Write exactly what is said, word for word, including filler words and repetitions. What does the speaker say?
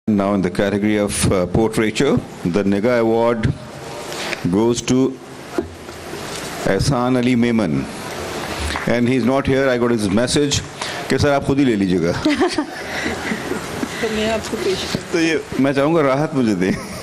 Now in the category of uh, portraiture, the Nigaah award goes to Ehsan Ali Memon. And he's not here. I got his message कि sir आप खुद ही ले लीजिएगा. तो मैं आपको पेश तो ये मैं चाहूँगा राहत मुझे दें.